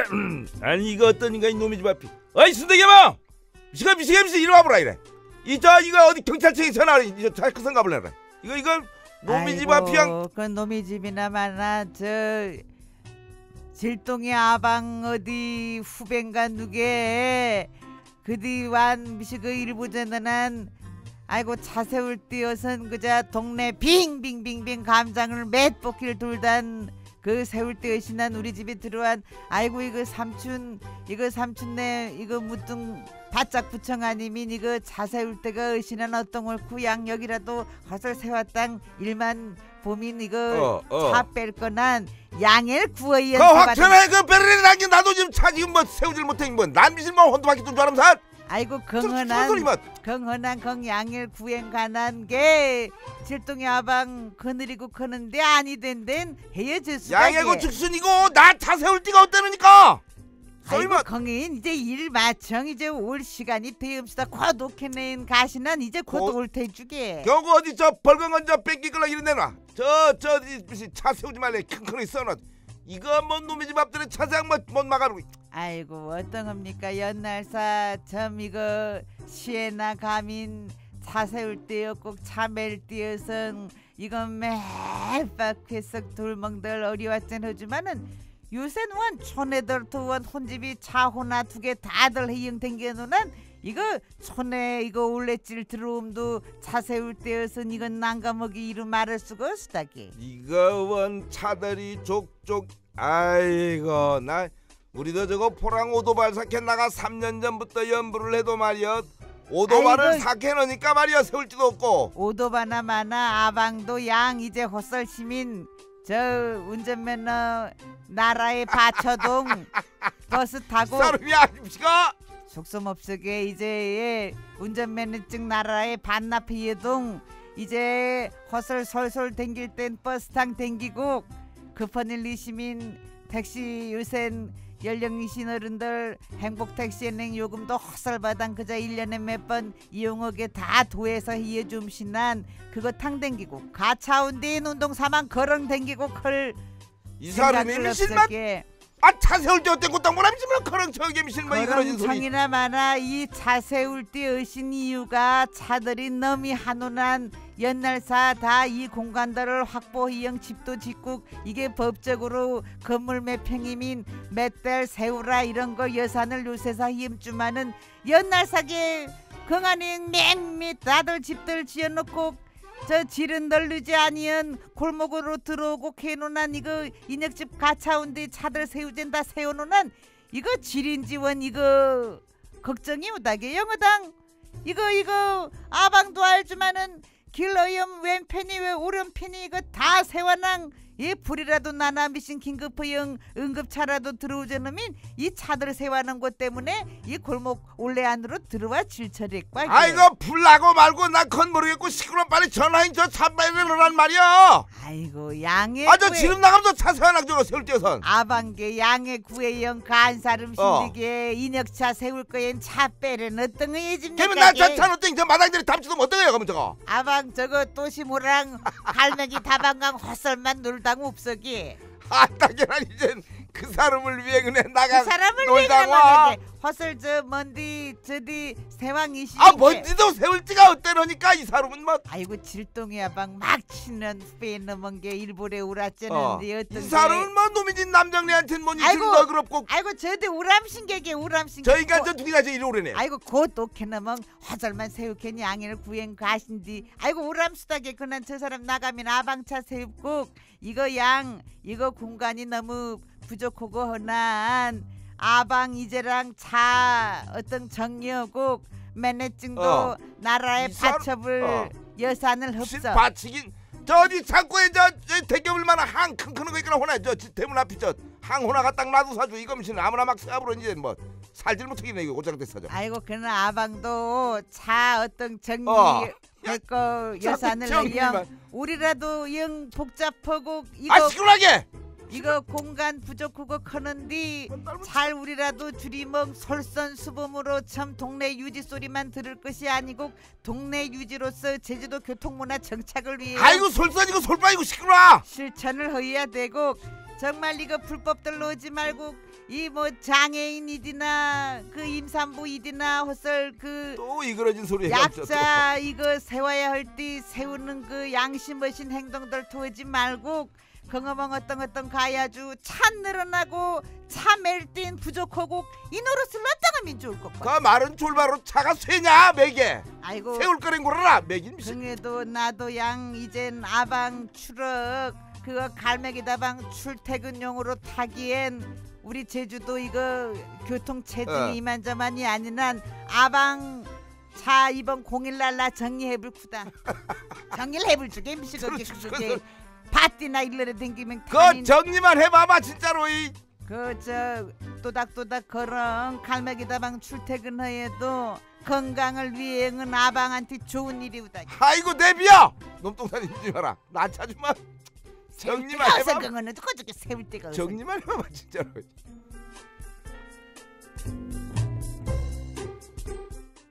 아니 이거 어떤 인간이 놈의 집 앞이. 어이 순대개마 미시가 이리 와보라 이래. 이거 어디 경찰청에 전화를 이제 자크선 가볼래. 이거 놈의 집 앞이야. 그 놈의 집이나 마나 저 질동의 아방 어디 후배인가 누게 그디 완 미시그 일부전은 아이고 차세울 띄어선 그자 동네 빙빙빙빙 감장을 몇 바퀴를 돌단 그 세울 때 의신한 우리 집에 들어간 아이고 이거 삼촌네 이거 무뚱 바짝 부청 아니면 이거 자세울 때가 의신한 어떤 걸 구양역이라도 헛을 세웠당 일만 보민 이거 차 뺄 거난 양을 구워야 그 확천에 그 베르리 남긴 나도 지금 차 지금 뭐 세우질 못해 뭐 남비실만 혼도밖에 돈 줄 알면서 아이고 경헌한 경양일 구행 가난 게 질동의 아방 거느리고 크는데 아니 된덴 헤어질 수가 양해고 즉순이고 나 차 세울 띠가 없다느니까. 아이고 경인 이제 일 마청 이제 올 시간이 되음시다 과도캐낸 가시난 이제 곧 올 테주게 겨우 어디 저 벌건건 저 뺏기걸라 이런 데나 저 차 세우지 말래 큰큰하게 써놔. 이거 뭔 놈의 집 앞들에 차장 못 막아놓고. 아이고 어떤 겁니까 연날사 점 이거 시에나 가민 차 세울 때요 꼭 차멜 띄어선 이건 매일 밖에서 돌멍들 어리왔전 하지만은 요새는 원 촌애들 두원 혼집이 차 하나 두 개 다들 해영 댕겨놓는 이거 촌에 이거 올레길 들어옴도 차 세울 때여선 이건 난감하게 이루 말할 수가 없다게. 이거 원 차들이 족족. 아이고 나 우리도 저거 포랑 오도발 사케 나가 3년 전부터 연부를 해도 말이야 오도발을 사케 넣으니까 말이야 세울지도 없고. 오도바나 마나 아방도 양 이제 헛설 시민 저 운전면허 나라에 바쳐동 버스 타고 사람이 아닙니까? 속셈없게 이제 운전면허증 나라에 반납해동 이제 헛설 솔솔 댕길 땐 버스탕 댕기고 급한 일 이시민 택시 요샌 연령이신 어른들 행복택시은행 요금도 헛설바당 그저 1년에 몇 번 이용하게 다 도에서 이어줌신난 그거 탕 댕기고 가차운데인 운동사만 걸엉 댕기고 이 사람이 미실만 차 세울 때 어떤 것도 뭐라 미실만 걸엉 저게 미실만 이거는 소리. 정이나 많아 이 차 세울 때 의신 이유가 차들이 너미 한온한 옛날사 다 이 공간들을 확보이영 집도 짓고 이게 법적으로 건물 몇 평이민 몇 달 세우라 이런 거 예산을 요새사 힘주마는 옛날사게 긍안인 맹밑 다들 집들 지어놓고 저 질은 널르지 아니은 골목으로 들어오고 캐놓은 이거 인역집 가차운데 차들 세우젠다 세워놓은 이거 질인지원 이거 걱정이 오다게 영어당 이거 아방도 알지만은 길어염 왼편이 왜 오른편이 이거 다 세워낭 이 불이라도 나나 미신 긴급허영 응급차라도 들어오자는 이 차들 세워놓은 것 때문에 이 골목 올레 안으로 들어와 질처리했과. 아이고 불나고 말고 나 그건 모르겠고 시끄러워 빨리 전화인 저 차 빼내놓으란 말이야. 아이고 양해 저 지금 나가면 차 세워놔 저거 세울 때선 아방게 양해 구해영 간사름 신디게 인역차 세울 거엔 차 빼는 어떤 거에 집니까? 그러면 나 저 차 어떤 저 마당들이 담치도 못 어떤 거야 그러면 저거. 아방 저거 또시모랑 갈매기 다방강 헛설만 놀당 없어기. 당연한 이젠 그 사람을 위해 그네 나가 그 사람을 놀다 와. 헛설 저 먼디 저디 세왕이시. 먼디도 세울지가 어때러니까 이 사람은 뭐. 아이고 질동이 아방 막 치는 후배에 넘은 게 일본에 우라쩌는데 어떤 이 사람은 뭐 놈이진 남정네한테는 뭐니 더 그럽고. 아이고 저디 우람신객에 우람신객 저희가 저 둘이가 저 이리 오래네. 아이고 곧 오케 넘은 화절만 세우케니 양해를 구행 가신디. 아이고 우람수다게 그난 저 사람 나가면 아방차 세우고 이거 양 이거 공간이 너무 부족하고 허난 아방 이제랑 차 어떤 정리하고 매니징도 나라에 바쳐볼 예산을 없어. 바치긴 저 어디 창고에 저 대겨볼 만한 항 큰 거 있거나 호나 저 대문 앞이 저 항 호나가 딱 놔두 사주 이거 미신 아무나 막 세압으로 이제 뭐 살질 못하겠네 이거 고장됐어. 아이고 그는 아방도 차 어떤 정리 할거 예산을 내영 우리라도 영 복잡하고 이거 시끄러게 이거 공간 부족하고 커는디 잘 우리라도 줄이먹 솔선수범으로 참 동네 유지 소리만 들을 것이 아니고 동네 유지로서 제주도 교통문화 정착을 위해 아이고 솔선이고 솔빠이고 시끄러워 실천을 해야 되고 정말 이거 불법들 놓지 말고 이 뭐 장애인이디나 그 임산부이디나 헛설 그 또 이그러진 소리 해가지고 약자 이거 세워야 할 때 세우는 그 양심 없인 행동들 두지 말고 경험한 어떤 가야주 차 늘어나고 차 멜딘 부족하고 이 노릇을 어떠하면 좋을 것 같아. 그 마른 출바로 차가 쇠냐 매게 아이고 세울 거린 거라 매긴 미친. 그래도 나도 양 이젠 아방 추럭 그거 갈매기다방 출퇴근용으로 타기엔 우리 제주도 이거 교통 체증이 이만저만이 아니란 아방 차 이번 0일날 나 정리해볼 쿠다. 정리를 해볼 주게 미시고 그게 밭이나 일러에 댕기면 그 정리만 해봐봐 진짜로 이. 그저 또닥또닥 걸은 갈매기다방 출퇴근해도 건강을 위해는 아방한테 좋은 일이우다. 아이고 내비야 놈똥산 입지 마라 나 찾으면 정리만 해봐. 그거는 어떻게 세울 데가 없어. 정리만 해봐 진짜로.